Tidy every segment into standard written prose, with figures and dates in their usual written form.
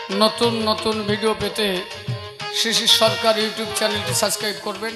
নতুন নতুন ভিডিও পেতে শিশির সরকার ইউটিউব চ্যানেলটি সাবস্ক্রাইব করবেন।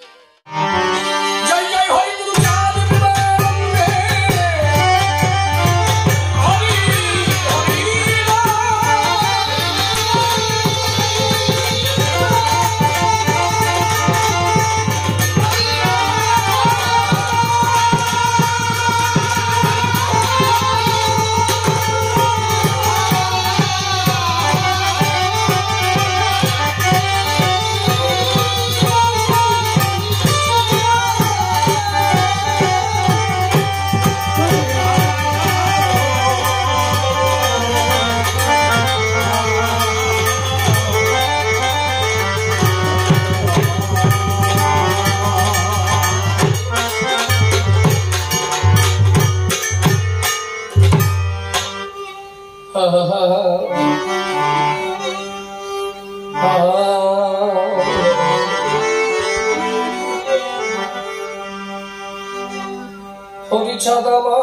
হরিচাঁদামা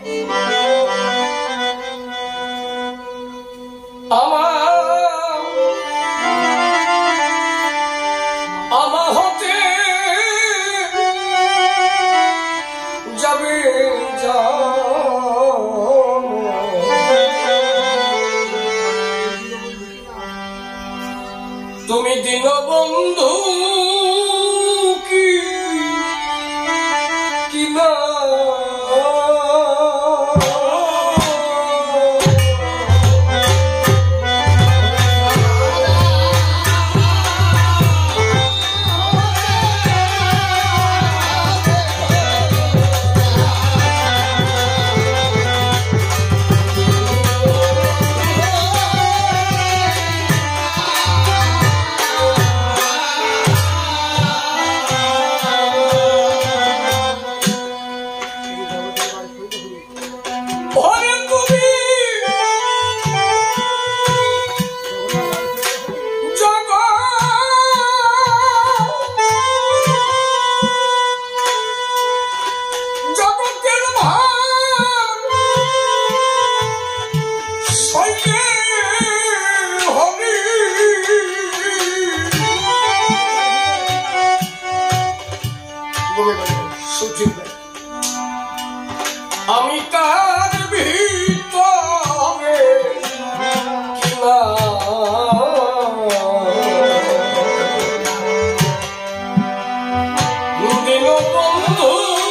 আমা হতে যাবে তুমি দীনবন্ধু কি না আমি তার ভিতরে কিনা দীনবন্ধু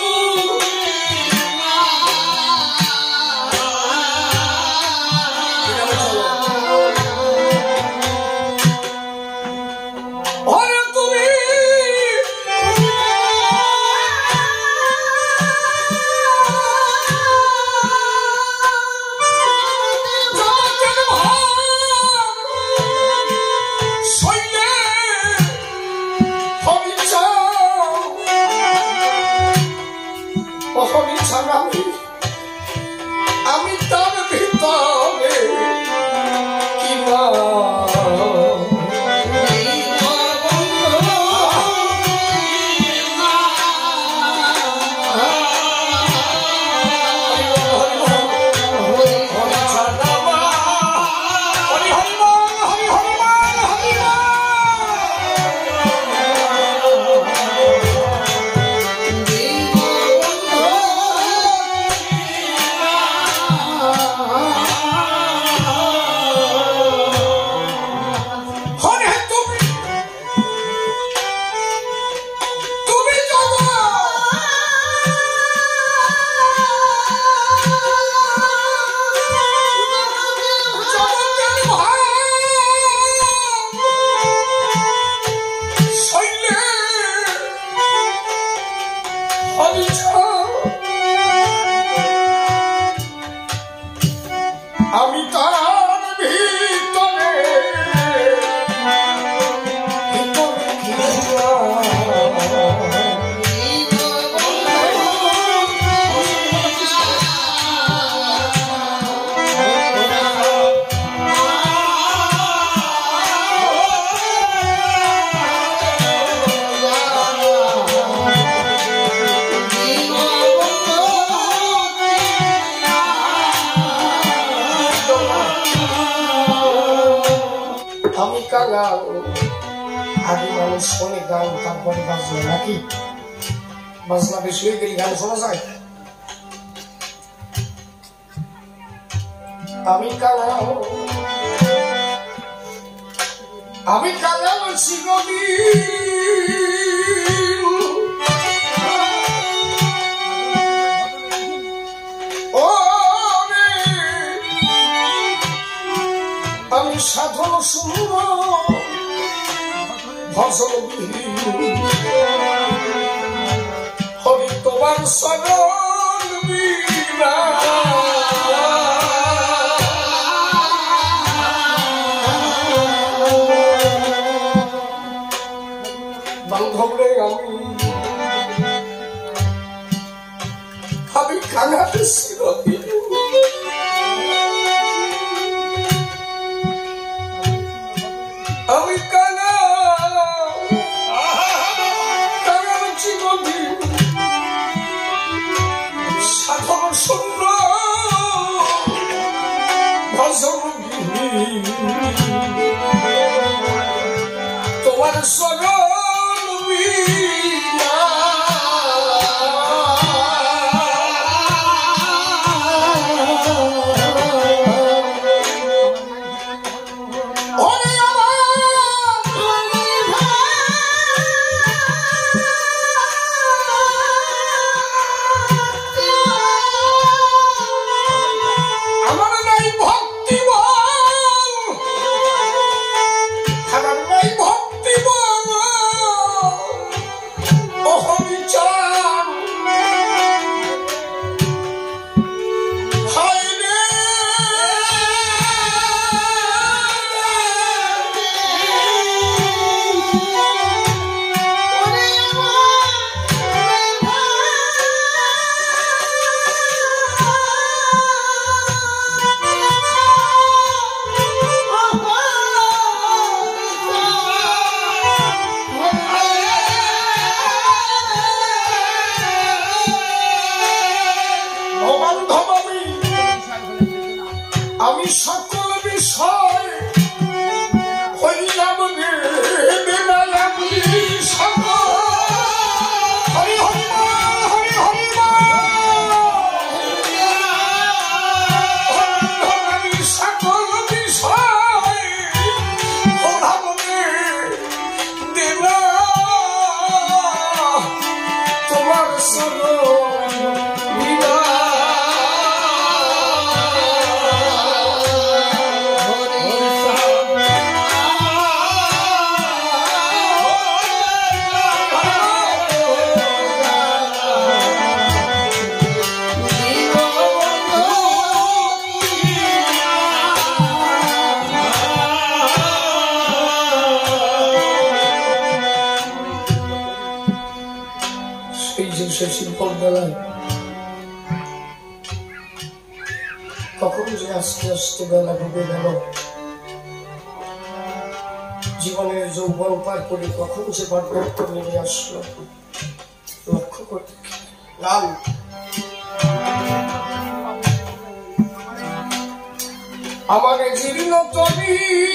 আমি তার ভিতরে কিনা আমি তার ভিতরে আমি কাঙাল। আগে মানুষ শোনে গান, তারপরে বাজনা, নাকি? বাজনা বেশি হয়ে গেলে গান শোনা যায়? আমি কাঙাল, আমি কাঙাল চিরদিন। ও রে, আমি সাধন শূন্য ভজন হরি তোমার শরণ বিনা। বান্ধবরে আমি কাঙাল চিরদিন। আমি কাঙাল চিরদিন, সাধন শূন্য ভজন তোমার শরণ বিনা। আমি সকল বিষয় হইলাম রে বেলায়ামি সকল। হরি হরি হরি হরি আমি সকল বিষয় হলাম রে দেবা তোমার শরণ বিনা। কখন যে আস্তে আস্তে বেলা ডুবে গেল, জীবনের যৌবন পার করে কখন যে বার্ধক্য নেমে আসলো লক্ষ্য করতে লাল। আমার জীর্ণ তবি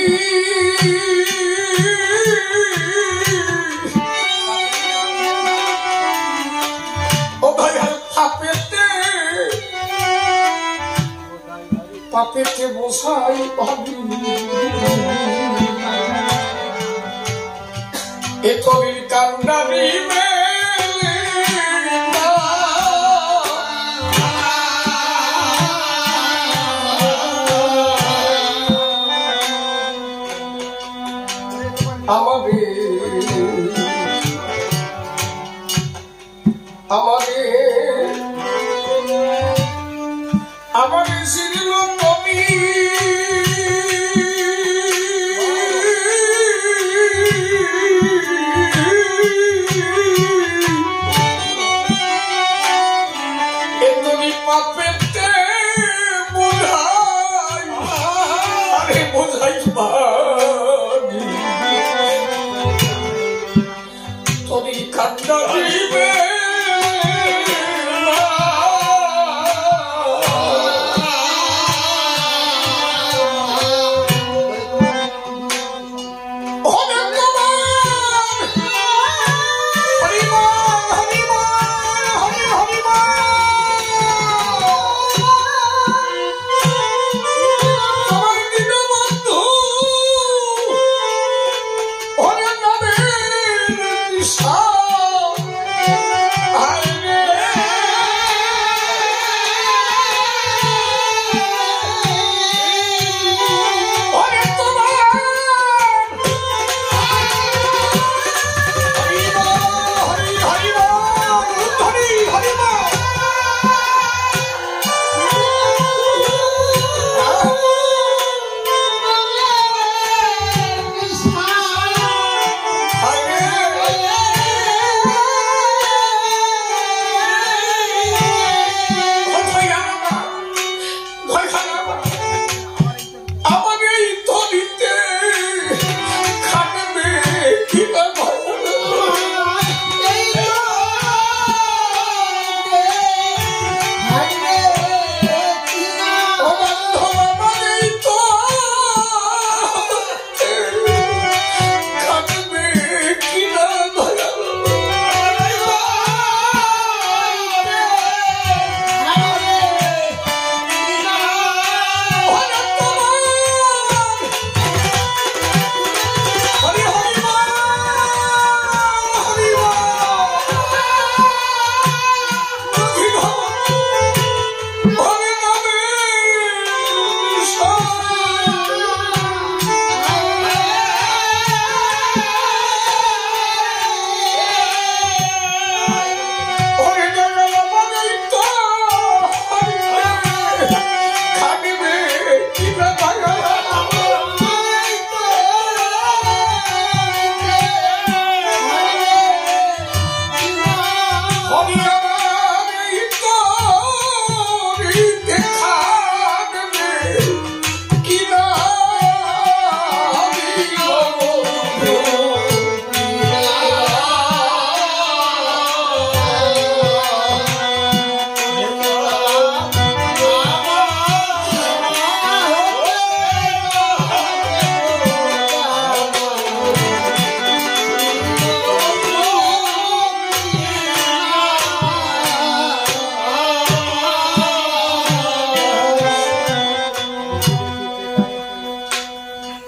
ও ভাই পাপেতে বসাই ভাবি এ তবির কান্ডারি আমার জীর্ণ তবি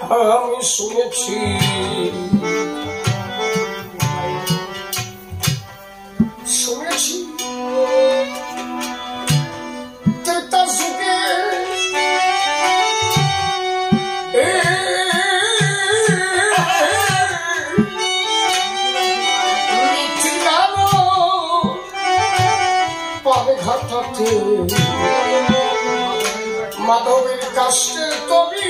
আমি শুনেছি শুনেছি ত্রেতা যুগে পাবে ঘাটাতে মাধবের কাষ্টের তরি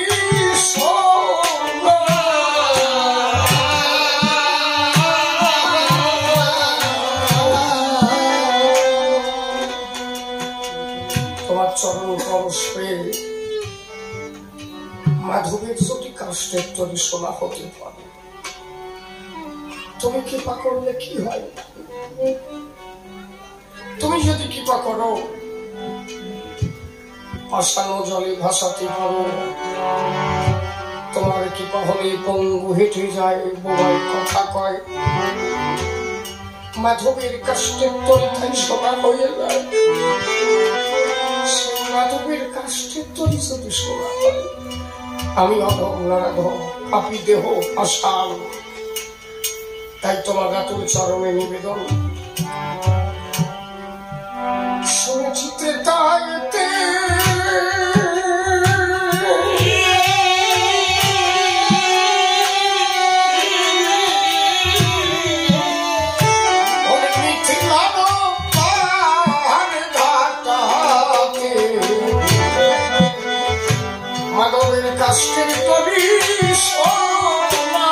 তোমার চরণ পরশ পেয়ে মাধবের যদি কাষ্টের তরি সোনা হতে পারে, তুমি কৃপা করলে কি হয়? তুমি যদি কৃপা করো আসানো জলে ভাসাতে পারো, তোমার কৃপা হলে পঙ্গু হেঁটে যায়, বোবাই কথা কয়, মাধবের কাষ্টের তরিখাই সোনা হয়ে যায়। সেই মাধবের কাষ্টের তরি যদি সোনা হয়, আমি অধম নরাধম পাপী দেহ আসান, তাই তোমার আতুল চরণে নিবেদন। শুনেছি ত্রেতায়েতে মাধবের কাষ্টের তরি সোনা।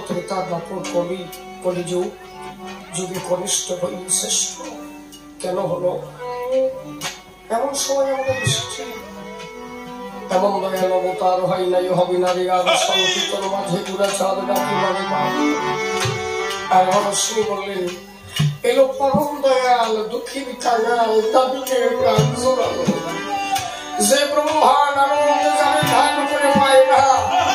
ত্রেতা দাপর কলিযুগ যুগে কনিষ্ঠ হই শ্রেষ্ঠ কেন হলো? এমন সময় আমাদের দৃষ্টি এমন দয়াল অবতার হয় নাই হবে না রে আর সংকীর্তন মাঝে পুরা চাঁদ ডাকি মানে আর মনস্বী বললেন এলো পরম দয়াল দুঃখীর কাঙাল দাবিকে প্রাণ জোড়ালো যে ব্রহ্মাণ্ড আনন্দ জানে ধান করে পায় না